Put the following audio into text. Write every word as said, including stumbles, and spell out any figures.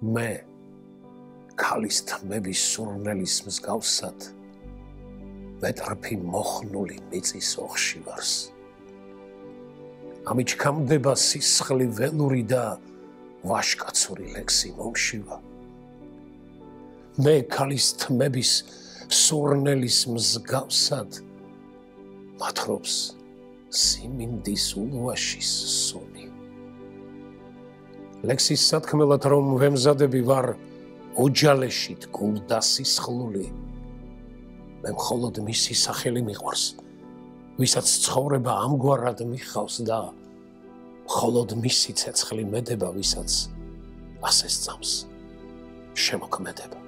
მე ქალის თმების სურნელის მსგავსად მეტრფი მოხნული მიწის ოხშივარს ამით ჩქამდება სისხლი ველური და ვაშკაცური ლექსი მომშივა მე ქალის თმების სურნელის მსგავსად მათრობს სიმინდის ულვაშის სუნი ლექსის სათქმელად რომ ვემზადები ვარ ოჯალეშით გულდასისხლული მე მხოლოდ მისი სახელი მიყვარს ვისაც ცხოვრება ამგვარად მიხავს და მხოლოდ მისი ცეცხლი მედება ვისაც ასე სწამს შემოქმედება